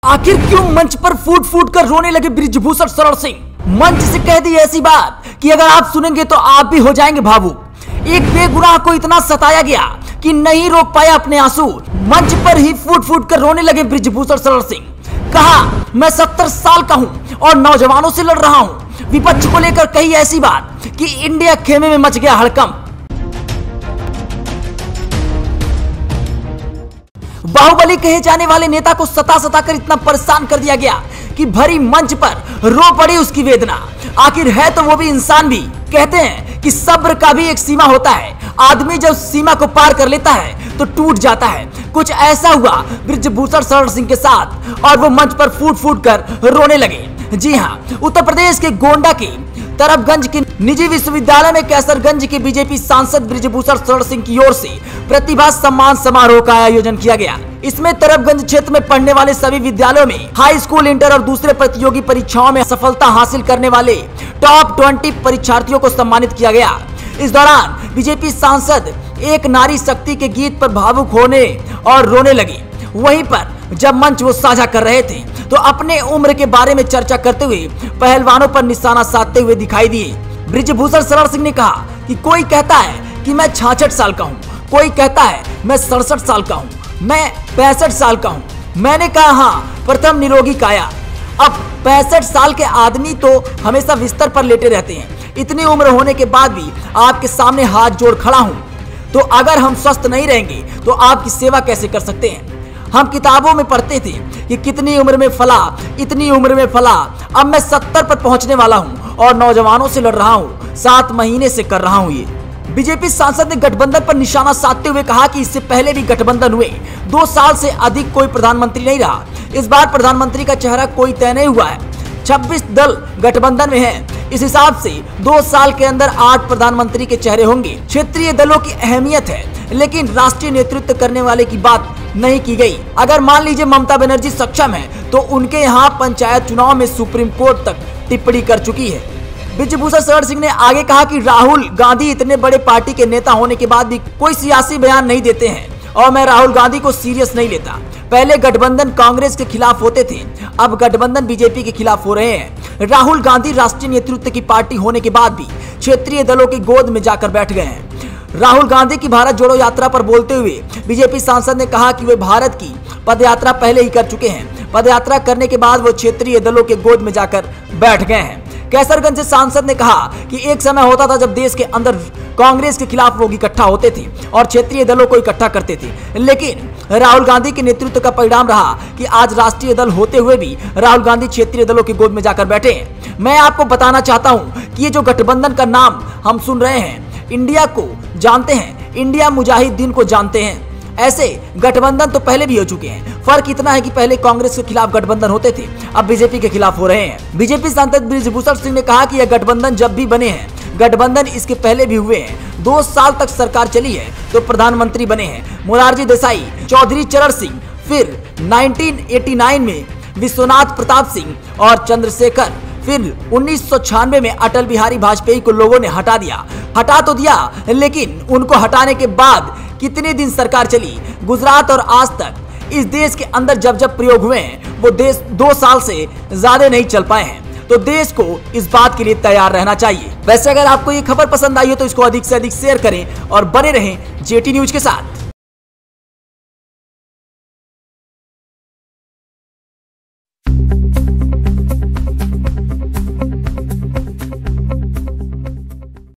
आखिर क्यों मंच पर फूट फूट कर रोने लगे बृजभूषण शरण सिंह? मंच से कह दी ऐसी बात कि अगर आप सुनेंगे तो आप भी हो जाएंगे भावुक। एक बेगुनाह को इतना सताया गया कि नहीं रोक पाया अपने आंसू। मंच पर ही फूट फूट कर रोने लगे बृजभूषण शरण सिंह। कहा, मैं 70 साल का हूं और नौजवानों से लड़ रहा हूं। विपक्ष को लेकर कही ऐसी बात कि इंडिया खेमे में मच गया हड़कंप। बाहुबली कहे जाने वाले नेता को सता सता कर इतना परेशान कर दिया गया कि भरी मंच पर रो पड़ी उसकी वेदना। आखिर है तो वो भी इंसान भी। कहते हैं कि सब्र का भी एक सीमा होता है। आदमी जब सीमा को पार कर लेता है तो टूट जाता है। कुछ ऐसा हुआ बृजभूषण शरण सिंह के साथ और वो मंच पर फूट फूट कर रोने लगे। जी हाँ, उत्तर प्रदेश के गोंडा के तरबगंज के निजी विश्वविद्यालय में कैसरगंज के बीजेपी सांसद बृजभूषण शरण सिंह की ओर से प्रतिभा सम्मान समारोह का आयोजन किया गया। इसमें तरबगंज क्षेत्र में पढ़ने वाले सभी विद्यालयों में हाई स्कूल, इंटर और दूसरे प्रतियोगी परीक्षाओं में सफलता हासिल करने वाले टॉप 20 परीक्षार्थियों को सम्मानित किया गया। इस दौरान बीजेपी सांसद एक नारी शक्ति के गीत पर भावुक होने और रोने लगे। वहीं पर जब मंच वो साझा कर रहे थे तो अपने उम्र के बारे में चर्चा करते हुए पहलवानों पर निशाना साधते हुए दिखाई दिए। बृजभूषण शरण सिंह ने कहा कि कोई कहता है कि मैं 66 साल का हूँ, कोई कहता है मैं 67 साल का हूँ, मैं 65 साल का हूँ। मैंने कहा हाँ, प्रथम निरोगी काया। अब 65 साल के आदमी तो हमेशा बिस्तर पर लेटे रहते हैं। इतनी उम्र होने के बाद भी आपके सामने हाथ जोड़ खड़ा हूँ। तो अगर हम स्वस्थ नहीं रहेंगे तो आपकी सेवा कैसे कर सकते हैं? हम किताबों में पढ़ते थे कि कितनी उम्र में फला, इतनी उम्र में फला। अब मैं 70 पर पहुंचने वाला हूं और नौजवानों से लड़ रहा हूं। 7 महीने से कर रहा हूं ये। बीजेपी सांसद ने गठबंधन पर निशाना साधते हुए कहा कि इससे पहले भी गठबंधन हुए, 2 साल से अधिक कोई प्रधानमंत्री नहीं रहा। इस बार प्रधानमंत्री का चेहरा कोई तय नहीं हुआ है। 26 दल गठबंधन में है। इस हिसाब से 2 साल के अंदर 8 प्रधानमंत्री के चेहरे होंगे। क्षेत्रीय दलों की अहमियत है, लेकिन राष्ट्रीय नेतृत्व करने वाले की बात नहीं की गई। अगर मान लीजिए ममता बनर्जी सक्षम है तो उनके यहाँ पंचायत चुनाव में सुप्रीम कोर्ट तक टिप्पणी कर चुकी है। बृजभूषण शरण सिंह ने आगे कहा कि राहुल गांधी इतने बड़े पार्टी के नेता होने के बाद भी कोई सियासी बयान नहीं देते हैं और मैं राहुल गांधी को सीरियस नहीं लेता। पहले गठबंधन कांग्रेस के खिलाफ होते थे, अब गठबंधन बीजेपी के खिलाफ हो रहे हैं। राहुल गांधी राष्ट्रीय नेतृत्व की पार्टी होने के बाद भी क्षेत्रीय दलों की गोद में जाकर बैठ गए हैं। राहुल गांधी की भारत जोड़ो यात्रा पर बोलते हुए बीजेपी सांसद ने कहा कि वे भारत की पदयात्रा पहले ही कर चुके हैं। पदयात्रा करने के बाद वो क्षेत्रीय दलों के गोद में जाकर बैठ गए हैं। कैसरगंज से सांसद ने कहा कि एक समय होता था जब देश के अंदर कांग्रेस के खिलाफ लोग इकट्ठा होते थे और क्षेत्रीय दलों को इकट्ठा करते थे, लेकिन राहुल गांधी के नेतृत्व का परिणाम रहा कि आज राष्ट्रीय दल होते हुए भी राहुल गांधी क्षेत्रीय दलों की गोद में जाकर बैठे हैं। मैं आपको बताना चाहता हूं कि ये जो गठबंधन का नाम हम सुन रहे हैं, इंडिया को जानते हैं, इंडिया मुजाहिदीन को जानते हैं। ऐसे गठबंधन तो पहले भी हो चुके हैं। फर्क इतना है कि पहले कांग्रेस के खिलाफ गठबंधन होते थे, अब बीजेपी के खिलाफ हो रहे हैं। बीजेपी सांसद बृजभूषण सिंह ने कहा कि यह गठबंधन जब भी बने हैं, गठबंधन इसके पहले भी हुए हैं। 2 साल तक सरकार चली है तो प्रधानमंत्री बने हैं मोरारजी देसाई, चौधरी चरण सिंह, फिर 1989 में विश्वनाथ प्रताप सिंह और चंद्रशेखर, फिर 1996 में अटल बिहारी वाजपेयी को लोगों ने हटा दिया। हटा तो दिया, लेकिन उनको हटाने के बाद कितने दिन सरकार चली? गुजरात और आज तक इस देश के अंदर जब जब प्रयोग हुए हैं वो देश 2 साल से ज्यादा नहीं चल पाए हैं। तो देश को इस बात के लिए तैयार रहना चाहिए। वैसे अगर आपको ये खबर पसंद आई हो तो इसको अधिक से अधिक शेयर करें और बने रहें जेटी न्यूज के साथ।